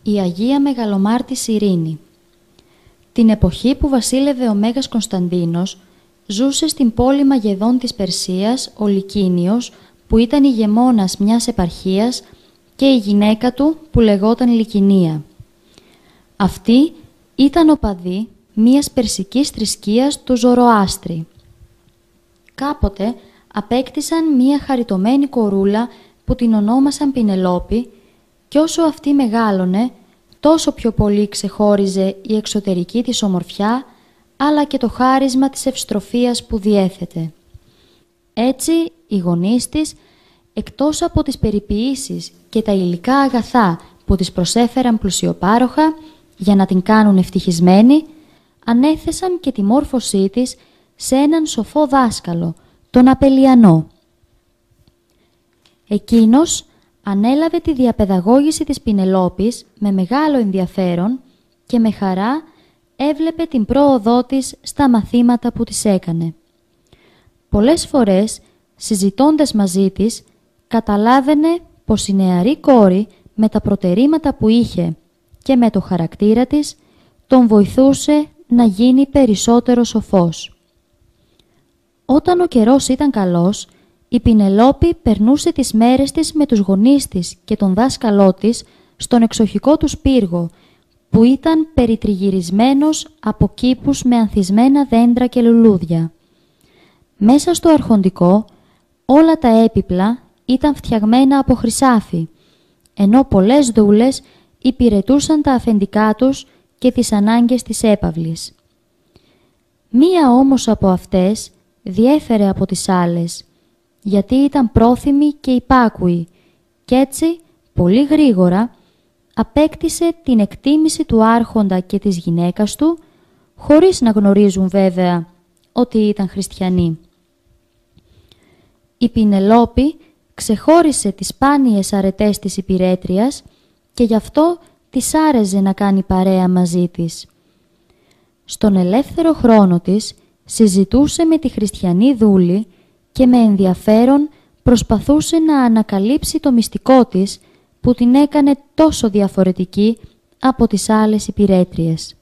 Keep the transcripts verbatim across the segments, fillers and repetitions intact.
Η Αγία Μεγαλομάρτης Ειρήνη. Την εποχή που βασίλευε ο Μέγας Κωνσταντίνος, ζούσε στην πόλη Μαγεδών της Περσίας ο Λυκίνιος, που ήταν ηγεμόνας μιας επαρχίας, και η γυναίκα του που λεγόταν Λυκινία. Αυτή ήταν οπαδή μιας περσικής θρησκείας του Ζωροάστρη. Κάποτε απέκτησαν μια χαριτωμένη κορούλα που την ονόμασαν Πινελόπη, και όσο αυτή μεγάλωνε, τόσο πιο πολύ ξεχώριζε η εξωτερική της ομορφιά, αλλά και το χάρισμα της ευστροφίας που διέθετε. Έτσι, οι γονείς της, εκτός από τις περιποιήσεις και τα υλικά αγαθά που της προσέφεραν πλουσιοπάροχα για να την κάνουν ευτυχισμένη, ανέθεσαν και τη μόρφωσή της σε έναν σοφό δάσκαλο, τον Απελιανό. Εκείνος ανέλαβε τη διαπαιδαγώγηση της Πινελόπης με μεγάλο ενδιαφέρον και με χαρά έβλεπε την πρόοδό της στα μαθήματα που της έκανε. Πολλές φορές, συζητώντας μαζί της, καταλάβαινε πως η νεαρή κόρη με τα προτερήματα που είχε και με το χαρακτήρα της τον βοηθούσε να γίνει περισσότερο σοφός. Όταν ο καιρός ήταν καλός, η Πινελόπη περνούσε τις μέρες της με τους γονείς της και τον δάσκαλό της στον εξοχικό τους πύργο, που ήταν περιτριγυρισμένος από κήπους με ανθισμένα δέντρα και λουλούδια. Μέσα στο αρχοντικό όλα τα έπιπλα ήταν φτιαγμένα από χρυσάφι, ενώ πολλές δούλες υπηρετούσαν τα αφεντικά τους και τις ανάγκες της έπαυλης. Μία όμως από αυτές διέφερε από τις άλλες, γιατί ήταν πρόθυμη και υπάκουη, κι έτσι, πολύ γρήγορα, απέκτησε την εκτίμηση του άρχοντα και της γυναίκας του, χωρίς να γνωρίζουν βέβαια ότι ήταν χριστιανοί. Η Πινελόπη ξεχώρισε τις σπάνιες αρετές της υπηρέτριας και γι' αυτό της άρεζε να κάνει παρέα μαζί της. Στον ελεύθερο χρόνο της συζητούσε με τη χριστιανή δούλη και με ενδιαφέρον προσπαθούσε να ανακαλύψει το μυστικό της που την έκανε τόσο διαφορετική από τις άλλες υπηρέτριες.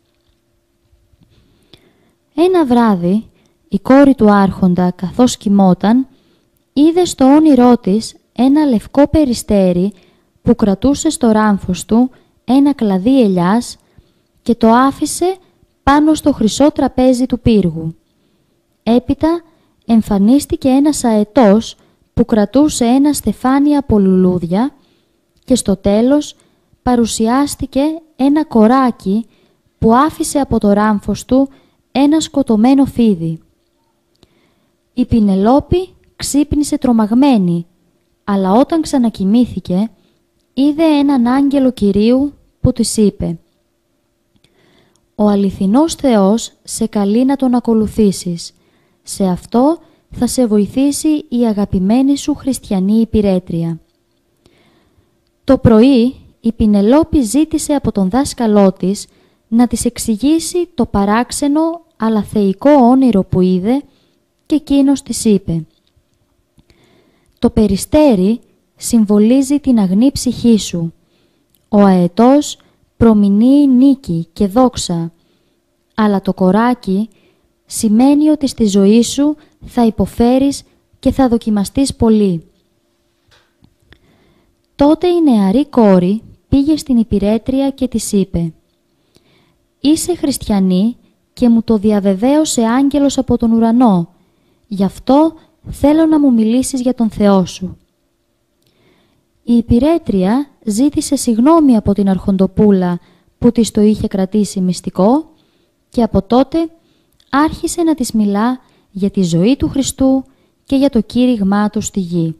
Ένα βράδυ, η κόρη του άρχοντα, καθώς κοιμόταν, είδε στο όνειρό της ένα λευκό περιστέρι που κρατούσε στο ράμφος του ένα κλαδί ελιάς και το άφησε πάνω στο χρυσό τραπέζι του πύργου. Έπειτα εμφανίστηκε ένας αετός που κρατούσε ένα στεφάνι από λουλούδια και στο τέλος παρουσιάστηκε ένα κοράκι που άφησε από το ράμφος του ένα σκοτωμένο φίδι. Η Πινελόπη ξύπνησε τρομαγμένη, αλλά όταν ξανακοιμήθηκε είδε έναν άγγελο Κυρίου που της είπε: «Ο αληθινός Θεός σε καλεί να τον ακολουθήσεις. Σε αυτό θα σε βοηθήσει η αγαπημένη σου χριστιανή υπηρέτρια». Το πρωί η Πινελόπη ζήτησε από τον δάσκαλό της να της εξηγήσει το παράξενο αλλά θεϊκό όνειρο που είδε και εκείνος της είπε: «Το περιστέρι συμβολίζει την αγνή ψυχή σου. Ο αετός προμηνύει νίκη και δόξα, αλλά το κοράκι σημαίνει ότι στη ζωή σου θα υποφέρεις και θα δοκιμαστείς πολύ». Τότε η νεαρή κόρη πήγε στην υπηρέτρια και της είπε: «Είσαι χριστιανή και μου το διαβεβαίωσε άγγελος από τον ουρανό, γι' αυτό θέλω να μου μιλήσεις για τον Θεό σου». Η υπηρέτρια ζήτησε συγγνώμη από την αρχοντοπούλα που της το είχε κρατήσει μυστικό και από τότε άρχισε να της μιλά για τη ζωή του Χριστού και για το κήρυγμά του στη γη.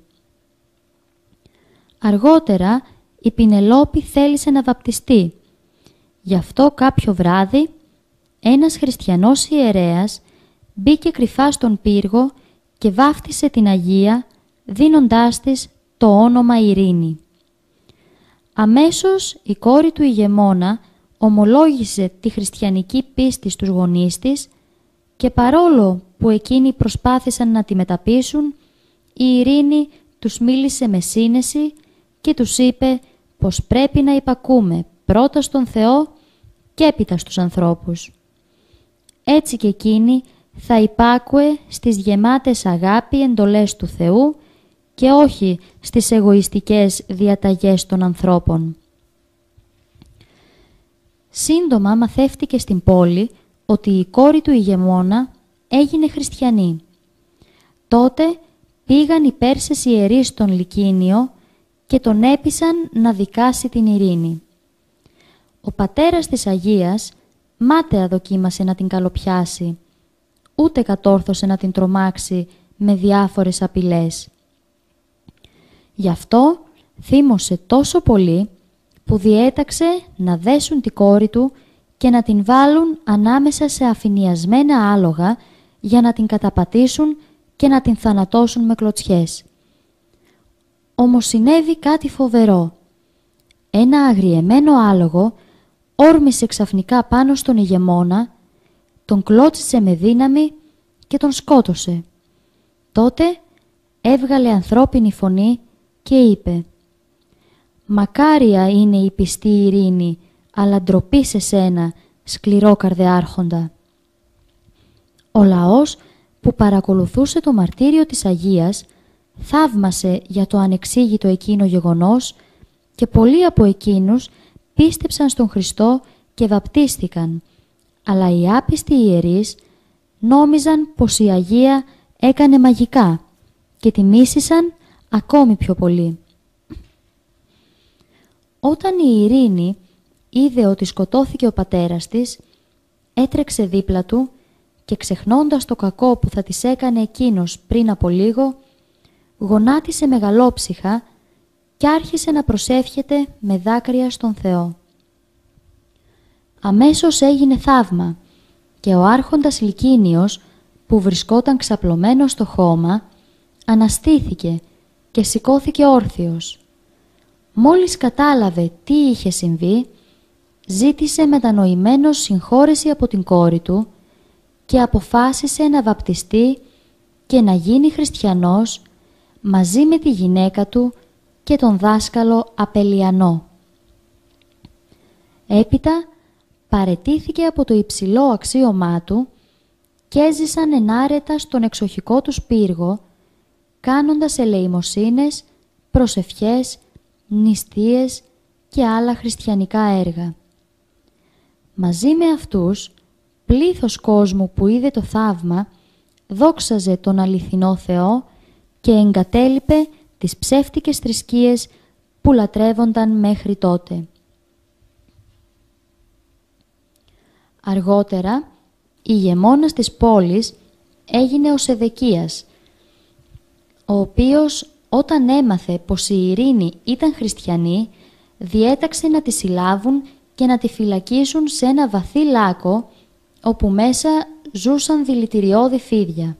Αργότερα η Πινελόπη θέλησε να βαπτιστεί. Γι' αυτό κάποιο βράδυ ένας χριστιανός ιερέας μπήκε κρυφά στον πύργο και βάφτισε την Αγία, δίνοντάς της το όνομα Ειρήνη. Αμέσως η κόρη του ηγεμόνα ομολόγησε τη χριστιανική πίστη στους γονείς της και παρόλο που εκείνοι προσπάθησαν να τη μεταπείσουν, η Ειρήνη τους μίλησε με σύνεση και τους είπε πως πρέπει να υπακούμε πρώτα στον Θεό και έπειτα στους ανθρώπους. Έτσι και εκείνη θα υπάκουε στις γεμάτες αγάπη εντολές του Θεού και όχι στις εγωιστικές διαταγές των ανθρώπων. Σύντομα μαθεύτηκε στην πόλη ότι η κόρη του ηγεμόνα έγινε χριστιανή. Τότε πήγαν οι Πέρσες ιερείς στον Λυκίνιο και τον έπεισαν να δικάσει την Ειρήνη. Ο πατέρας της Αγίας μάταια δοκίμασε να την καλοπιάσει, ούτε κατόρθωσε να την τρομάξει με διάφορες απειλές. Γι' αυτό θύμωσε τόσο πολύ που διέταξε να δέσουν την κόρη του και να την βάλουν ανάμεσα σε αφηνιασμένα άλογα για να την καταπατήσουν και να την θανατώσουν με κλωτσιές. Όμως συνέβη κάτι φοβερό. Ένα αγριεμένο άλογο όρμησε ξαφνικά πάνω στον ηγεμόνα, τον κλώτσισε με δύναμη και τον σκότωσε. Τότε έβγαλε ανθρώπινη φωνή και είπε «Μακάρια είναι η πιστή Ειρήνη, αλλά ντροπή σε σένα, σκληρόκαρδε άρχοντα». Ο λαός που παρακολουθούσε το μαρτύριο της Αγίας θαύμασε για το ανεξήγητο εκείνο γεγονός και πολλοί από εκείνους πίστεψαν στον Χριστό και βαπτίστηκαν, αλλά οι άπιστοι ιερείς νόμιζαν πως η Αγία έκανε μαγικά και τη μίσησαν ακόμη πιο πολύ. Όταν η Ειρήνη είδε ότι σκοτώθηκε ο πατέρας της, έτρεξε δίπλα του και ξεχνώντας το κακό που θα της έκανε εκείνος πριν από λίγο, γονάτισε μεγαλόψυχα και άρχισε να προσεύχεται με δάκρυα στον Θεό. Αμέσως έγινε θαύμα και ο άρχοντας Λυκίνιος, που βρισκόταν ξαπλωμένος στο χώμα, αναστήθηκε και σηκώθηκε όρθιος. Μόλις κατάλαβε τι είχε συμβεί, ζήτησε μετανοημένος συγχώρεση από την κόρη του και αποφάσισε να βαπτιστεί και να γίνει χριστιανός μαζί με τη γυναίκα του και τον δάσκαλο Απελιανό. Έπειτα παραιτήθηκε από το υψηλό αξίωμά του και έζησαν ενάρετα στον εξοχικό τους πύργο, κάνοντας ελεημοσύνες, προσευχές, νηστείες και άλλα χριστιανικά έργα. Μαζί με αυτούς, πλήθος κόσμου που είδε το θαύμα δόξαζε τον αληθινό Θεό και εγκατέλειπε τις ψεύτικες θρησκείες που λατρεύονταν μέχρι τότε. Αργότερα, ηγεμόνας της πόλης έγινε ο Σεδεκίας, ο οποίος όταν έμαθε πως η Ειρήνη ήταν χριστιανή, διέταξε να τη συλλάβουν και να τη φυλακίσουν σε ένα βαθύ λάκκο, όπου μέσα ζούσαν δηλητηριώδη φίδια.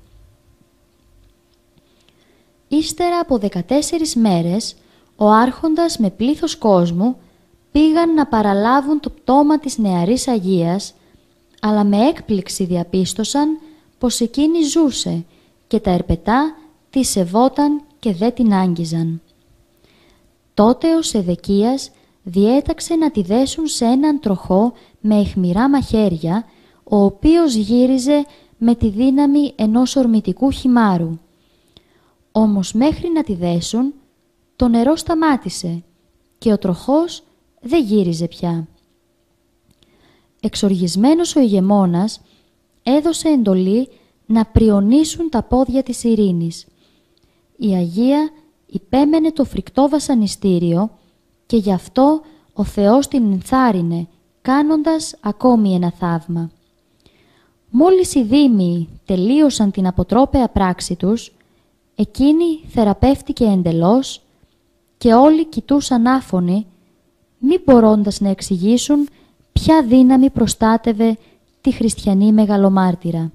Ύστερα από δεκατέσσερις μέρες, ο άρχοντας με πλήθος κόσμου πήγαν να παραλάβουν το πτώμα της νεαρής Αγίας, αλλά με έκπληξη διαπίστωσαν πως εκείνη ζούσε και τα ερπετά τη σεβόταν και δεν την άγγιζαν. Τότε ο Σεδεκίας διέταξε να τη δέσουν σε έναν τροχό με αιχμηρά μαχαίρια, ο οποίος γύριζε με τη δύναμη ενός ορμητικού χυμάρου. Όμως μέχρι να τη δέσουν, το νερό σταμάτησε και ο τροχός δεν γύριζε πια. Εξοργισμένος ο ηγεμόνας έδωσε εντολή να πριονίσουν τα πόδια της Ειρήνης. Η Αγία υπέμενε το φρικτό βασανιστήριο και γι' αυτό ο Θεός την ενθάρρυνε, κάνοντας ακόμη ένα θαύμα. Μόλις οι δήμοι τελείωσαν την αποτρόπαια πράξη τους, εκείνη θεραπεύτηκε εντελώς και όλοι κοιτούσαν άφωνοι, μη μπορώντας να εξηγήσουν ποια δύναμη προστάτευε τη χριστιανή μεγαλομάρτυρα.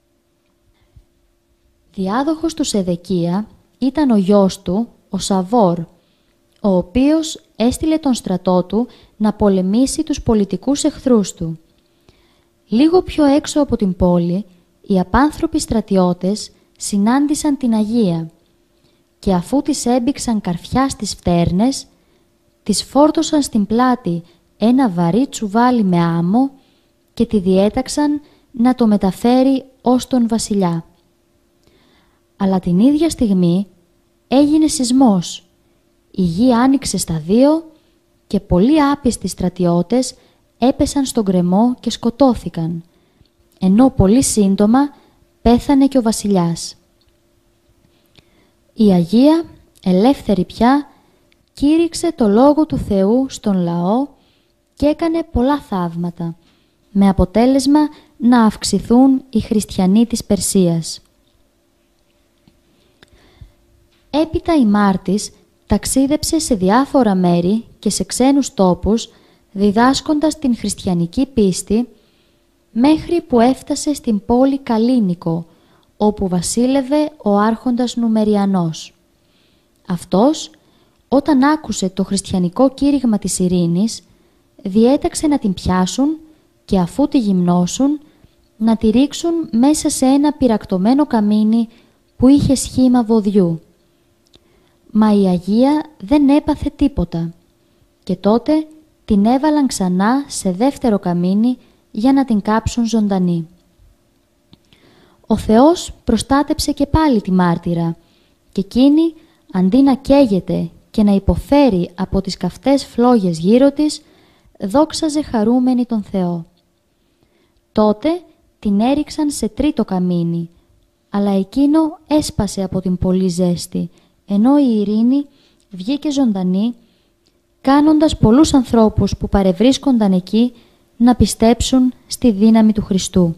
Διάδοχος του Σεδεκία ήταν ο γιος του, ο Σαβόρ, ο οποίος έστειλε τον στρατό του να πολεμήσει τους πολιτικούς εχθρούς του. Λίγο πιο έξω από την πόλη, οι απάνθρωποι στρατιώτες συνάντησαν την Αγία και αφού της έμπηξαν καρφιά στις φτέρνες, της φόρτωσαν στην πλάτη ένα βαρύ τσουβάλι με άμμο και τη διέταξαν να το μεταφέρει ως τον βασιλιά. Αλλά την ίδια στιγμή έγινε σεισμός. Η γη άνοιξε στα δύο και πολλοί άπιστοι στρατιώτες έπεσαν στον γκρεμό και σκοτώθηκαν, ενώ πολύ σύντομα πέθανε και ο βασιλιάς. Η Αγία, ελεύθερη πια, κήρυξε το Λόγο του Θεού στον λαό και έκανε πολλά θαύματα, με αποτέλεσμα να αυξηθούν οι χριστιανοί της Περσίας. Έπειτα η Μάρτης ταξίδεψε σε διάφορα μέρη και σε ξένους τόπους, διδάσκοντας την χριστιανική πίστη, μέχρι που έφτασε στην πόλη Καλίνικο, όπου βασίλευε ο άρχοντας Νουμεριανός. Αυτός, όταν άκουσε το χριστιανικό κήρυγμα της Ειρήνης, διέταξε να την πιάσουν και αφού τη γυμνώσουν, να τη ρίξουν μέσα σε ένα πυρακτωμένο καμίνι που είχε σχήμα βοδιού. Μα η Αγία δεν έπαθε τίποτα και τότε την έβαλαν ξανά σε δεύτερο καμίνι για να την κάψουν ζωντανή. Ο Θεός προστάτεψε και πάλι τη μάρτυρα και εκείνη, αντί να καίγεται και να υποφέρει από τις καυτές φλόγες γύρω της, δόξαζε χαρούμενη τον Θεό. Τότε την έριξαν σε τρίτο καμίνι, αλλά εκείνο έσπασε από την πολλή ζέστη, ενώ η Ειρήνη βγήκε ζωντανή, κάνοντας πολλούς ανθρώπους που παρευρίσκονταν εκεί να πιστέψουν στη δύναμη του Χριστού.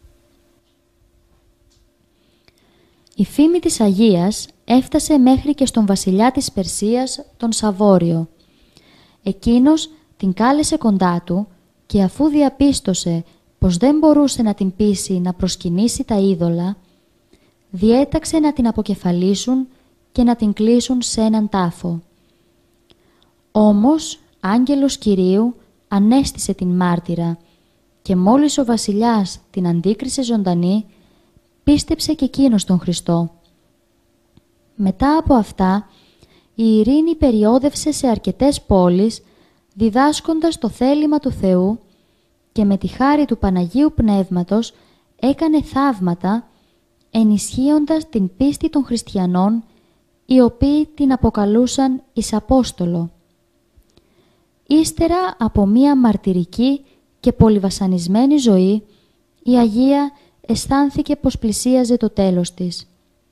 Η φήμη της Αγίας έφτασε μέχρι και στον βασιλιά της Περσίας, τον Σαβόριο. Εκείνος την κάλεσε κοντά του και αφού διαπίστωσε πως δεν μπορούσε να την πείσει να προσκυνήσει τα είδωλα, διέταξε να την αποκεφαλίσουν και να την κλείσουν σε έναν τάφο. Όμως, άγγελος Κυρίου ανέστησε την μάρτυρα και μόλις ο βασιλιάς την αντίκρισε ζωντανή, πίστεψε και εκείνος τον Χριστό. Μετά από αυτά, η Ειρήνη περιόδευσε σε αρκετές πόλεις, διδάσκοντας το θέλημα του Θεού και με τη χάρη του Παναγίου Πνεύματος έκανε θαύματα, ενισχύοντας την πίστη των χριστιανών, οι οποίοι την αποκαλούσαν εις Απόστολο. Ύστερα από μία μαρτυρική και πολυβασανισμένη ζωή, η Αγία αισθάνθηκε πως πλησίαζε το τέλος της.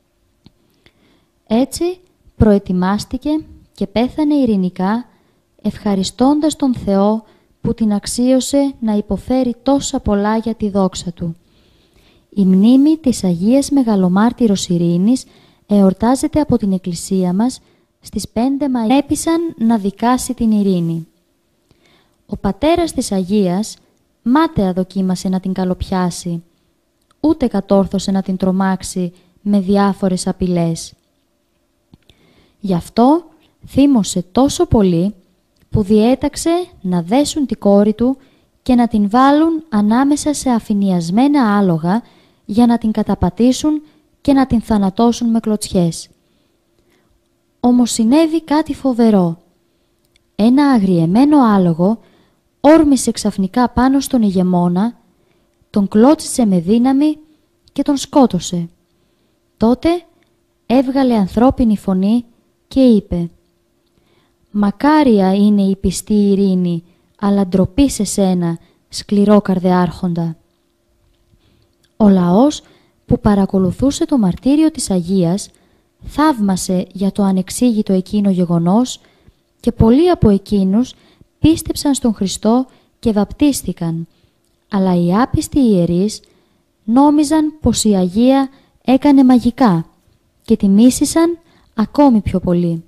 Έτσι προετοιμάστηκε και πέθανε ειρηνικά, ευχαριστώντας τον Θεό που την αξίωσε να υποφέρει τόσα πολλά για τη δόξα Του. Η μνήμη της Αγίας Μεγαλομάρτυρος Ειρήνης εορτάζεται από την Εκκλησία μας στις πέντε Μαΐου. Έπεισαν να δικάσει την Ειρήνη. Ο πατέρας της Αγίας μάταια δοκίμασε να την καλοπιάσει, ούτε κατόρθωσε να την τρομάξει με διάφορες απειλές. Γι' αυτό θύμωσε τόσο πολύ που διέταξε να δέσουν την κόρη του και να την βάλουν ανάμεσα σε αφηνιασμένα άλογα για να την καταπατήσουν και να την θανατώσουν με κλωτσιές. Όμως συνέβη κάτι φοβερό. Ένα αγριεμένο άλογο όρμησε ξαφνικά πάνω στον ηγεμόνα, τον κλώτσισε με δύναμη και τον σκότωσε. Τότε έβγαλε ανθρώπινη φωνή και είπε «Μακάρια είναι η πιστή Ειρήνη, αλλά ντροπή σε σένα, σκληρόκαρδε άρχοντα». Ο λαός που παρακολουθούσε το μαρτύριο της Αγίας θαύμασε για το ανεξήγητο εκείνο γεγονός και πολλοί από εκείνους πίστεψαν στον Χριστό και βαπτίστηκαν, αλλά οι άπιστοι ιερείς νόμιζαν πως η Αγία έκανε μαγικά και τη μίσησαν ακόμη πιο πολύ.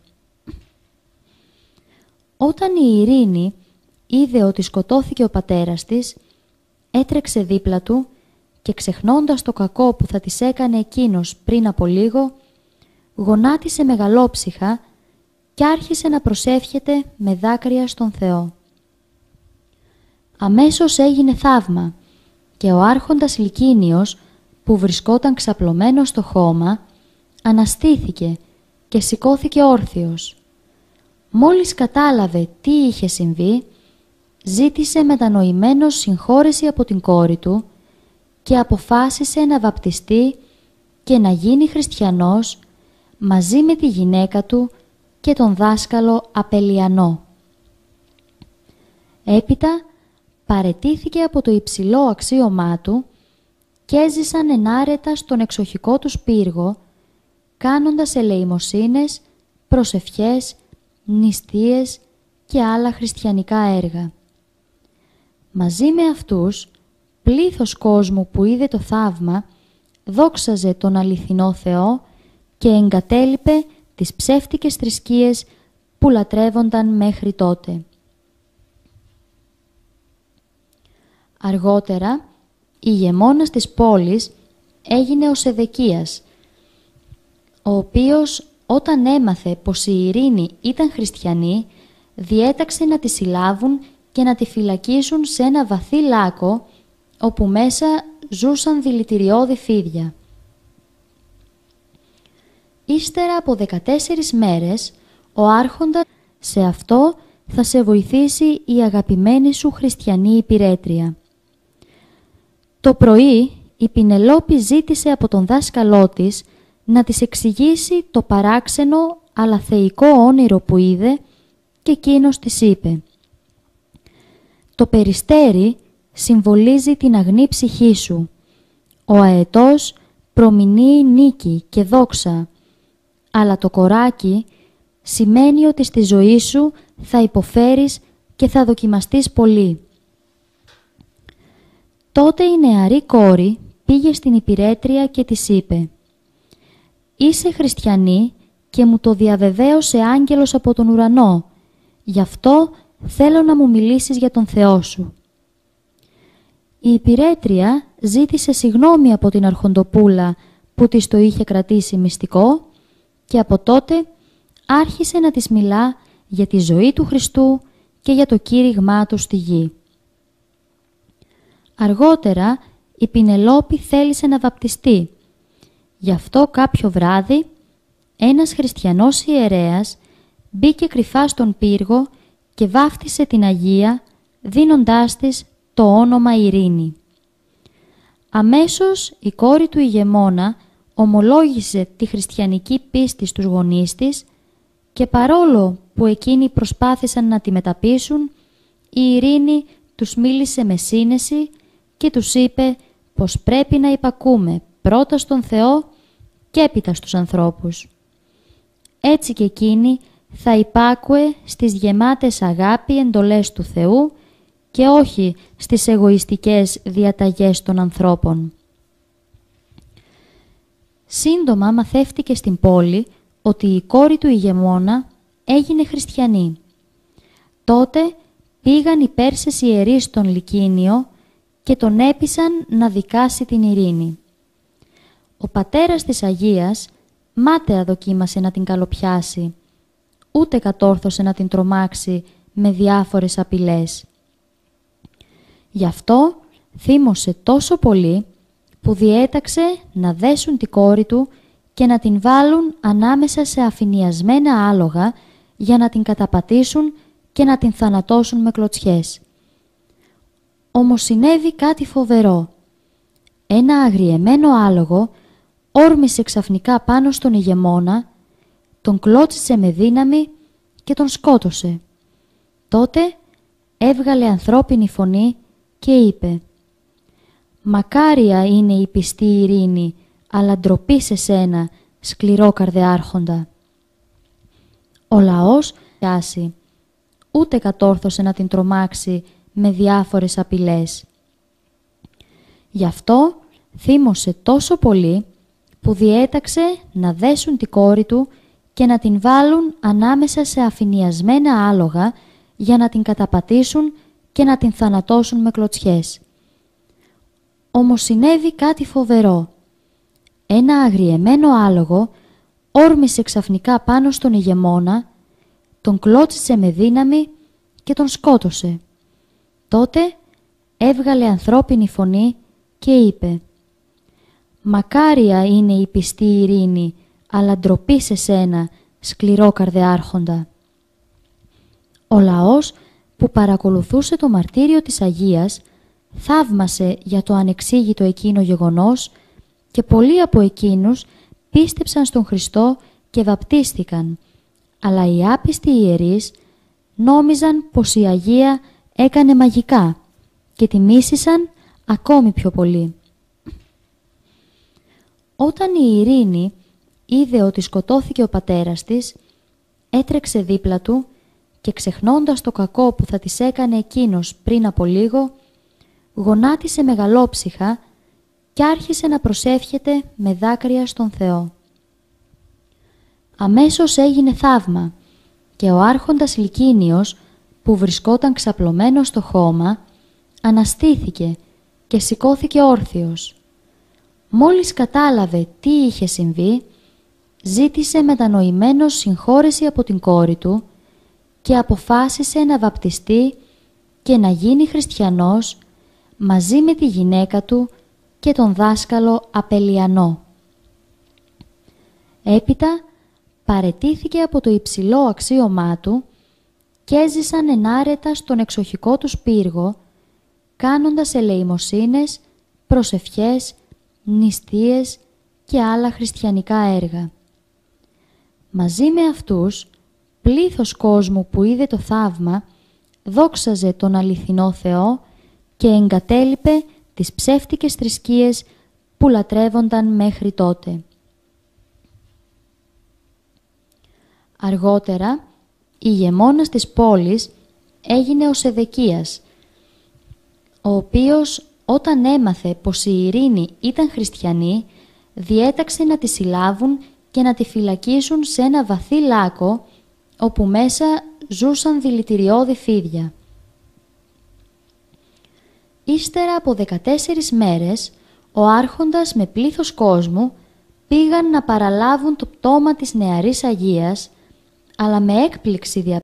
Όταν η Ειρήνη είδε ότι σκοτώθηκε ο πατέρας της, έτρεξε δίπλα του και ξεχνώντας το κακό που θα της έκανε εκείνος πριν από λίγο, γονάτισε μεγαλόψυχα και άρχισε να προσεύχεται με δάκρυα στον Θεό. Αμέσως έγινε θαύμα και ο άρχοντας Λυκίνιος, που βρισκόταν ξαπλωμένος στο χώμα, αναστήθηκε και σηκώθηκε όρθιος. Μόλις κατάλαβε τι είχε συμβεί, ζήτησε μετανοημένος συγχώρεση από την κόρη του και αποφάσισε να βαπτιστεί και να γίνει χριστιανός μαζί με τη γυναίκα του και τον δάσκαλο Απελιανό. Έπειτα παραιτήθηκε από το υψηλό αξίωμά του και έζησαν ενάρετα στον εξοχικό τους πύργο, κάνοντας ελεημοσύνες, προσευχές, νηστείες και άλλα χριστιανικά έργα. Μαζί με αυτούς, πλήθος κόσμου που είδε το θαύμα, δόξαζε τον αληθινό Θεό και εγκατέλειπε τις ψεύτικες θρησκείες που λατρεύονταν μέχρι τότε. Αργότερα, ηγεμόνας της πόλης έγινε ο Σεδεκίας, ο οποίος όταν έμαθε πως η Ειρήνη ήταν χριστιανή, διέταξε να τη συλλάβουν και να τη φυλακίσουν σε ένα βαθύ λάκκο, όπου μέσα ζούσαν δηλητηριώδη φίδια. Ύστερα από δεκατέσσερις μέρες, ο άρχοντας σε αυτό θα σε βοηθήσει η αγαπημένη σου χριστιανή υπηρέτρια. Το πρωί η Πινελόπη ζήτησε από τον δάσκαλό της να της εξηγήσει το παράξενο αλλά θεϊκό όνειρο που είδε και εκείνος της είπε: «Το περιστέρι συμβολίζει την αγνή ψυχή σου. Ο αετός προμηνύει νίκη και δόξα, αλλά το κοράκι σημαίνει ότι στη ζωή σου θα υποφέρεις και θα δοκιμαστείς πολύ». Τότε η νεαρή κόρη πήγε στην υπηρέτρια και της είπε: «Είσαι χριστιανή και μου το διαβεβαίωσε άγγελος από τον ουρανό, γι' αυτό θέλω να μου μιλήσεις για τον Θεό σου». Η υπηρέτρια ζήτησε συγγνώμη από την αρχοντοπούλα που της το είχε κρατήσει μυστικό και από τότε άρχισε να της μιλά για τη ζωή του Χριστού και για το κήρυγμά του στη γη. Αργότερα η Πινελόπη θέλησε να βαπτιστεί. Γι' αυτό κάποιο βράδυ ένας χριστιανός ιερέας μπήκε κρυφά στον πύργο και βάφτισε την Αγία, δίνοντάς της το όνομα Ειρήνη. Αμέσως η κόρη του ηγεμόνα ομολόγησε τη χριστιανική πίστη στους γονείς της και παρόλο που εκείνοι προσπάθησαν να τη μεταπείσουν, η Ειρήνη τους μίλησε με σύνεση και τους είπε πως πρέπει να υπακούμε πρώτα στον Θεό και έπειτα στους ανθρώπους. Έτσι και εκείνη θα υπάκουε στις γεμάτες αγάπη εντολές του Θεού και όχι στις εγωιστικές διαταγές των ανθρώπων. Σύντομα μαθεύτηκε στην πόλη ότι η κόρη του ηγεμόνα έγινε χριστιανή. Τότε πήγαν οι Πέρσες ιερείς στον Λυκίνιο και τον έπεισαν να δικάσει την Ειρήνη. Ο πατέρας της Αγίας μάταια δοκίμασε να την καλοπιάσει, ούτε κατόρθωσε να την τρομάξει με διάφορες απειλές. Γι' αυτό θύμωσε τόσο πολύ που διέταξε να δέσουν την κόρη του και να την βάλουν ανάμεσα σε αφηνιασμένα άλογα για να την καταπατήσουν και να την θανατώσουν με κλωτσιές. Όμως συνέβη κάτι φοβερό. Ένα αγριεμένο άλογο όρμησε ξαφνικά πάνω στον ηγεμόνα, τον κλώτσισε με δύναμη και τον σκότωσε. Τότε έβγαλε ανθρώπινη φωνή και είπε: «Μακάρια είναι η πιστή Ειρήνη, αλλά ντροπή σε σένα, σκληρόκαρδε άρχοντα». Ο λαός πιάσει, ούτε κατόρθωσε να την τρομάξει με διάφορες απειλές. Γι' αυτό θύμωσε τόσο πολύ που διέταξε να δέσουν την κόρη του και να την βάλουν ανάμεσα σε αφηνιασμένα άλογα για να την καταπατήσουν και να την θανατώσουν με κλωτσιές. Όμως συνέβη κάτι φοβερό. Ένα αγριεμένο άλογο όρμησε ξαφνικά πάνω στον ηγεμόνα, τον κλώτσισε με δύναμη και τον σκότωσε. Τότε έβγαλε ανθρώπινη φωνή και είπε: «Μακάρια είναι η πιστή Ειρήνη, αλλά ντροπή σε σένα, σκληρόκαρδε άρχοντα». Ο λαός που παρακολουθούσε το μαρτύριο της Αγίας, θαύμασε για το ανεξήγητο εκείνο γεγονός και πολλοί από εκείνους πίστεψαν στον Χριστό και βαπτίστηκαν, αλλά οι άπιστοι ιερείς νόμιζαν πως η Αγία έκανε μαγικά και τη μίσησαν ακόμη πιο πολύ. Όταν η Ειρήνη είδε ότι σκοτώθηκε ο πατέρας της, έτρεξε δίπλα του και ξεχνώντας το κακό που θα της έκανε εκείνος πριν από λίγο, γονάτισε μεγαλόψυχα και άρχισε να προσεύχεται με δάκρυα στον Θεό. Αμέσως έγινε θαύμα και ο άρχοντας Λυκίνιος, που βρισκόταν ξαπλωμένος στο χώμα, αναστήθηκε και σηκώθηκε όρθιος. Μόλις κατάλαβε τι είχε συμβεί, ζήτησε μετανοημένος συγχώρεση από την κόρη του και αποφάσισε να βαπτιστεί και να γίνει χριστιανός μαζί με τη γυναίκα του και τον δάσκαλο Απελιανό. Έπειτα παραιτήθηκε από το υψηλό αξίωμά του και έζησαν ενάρετα στον εξοχικό τους πύργο, κάνοντας ελεημοσύνες, προσευχές, νηστείες και άλλα χριστιανικά έργα. Μαζί με αυτούς, πλήθος κόσμου που είδε το θαύμα, δόξαζε τον αληθινό Θεό και εγκατέλειπε τις ψεύτικες θρησκείες που λατρεύονταν μέχρι τότε. Αργότερα, ηγεμόνας της πόλης έγινε ο Σεδεκίας, ο οποίος όταν έμαθε πως η Ειρήνη ήταν χριστιανή, διέταξε να τη συλλάβουν και να τη φυλακίσουν σε ένα βαθύ λάκκο, όπου μέσα ζούσαν δηλητηριώδη φίδια. Ύστερα από δεκατέσσερις μέρες, ο άρχοντας με πλήθος κόσμου πήγαν να παραλάβουν το πτώμα της νεαρής Αγίας, αλλά με έκπληξη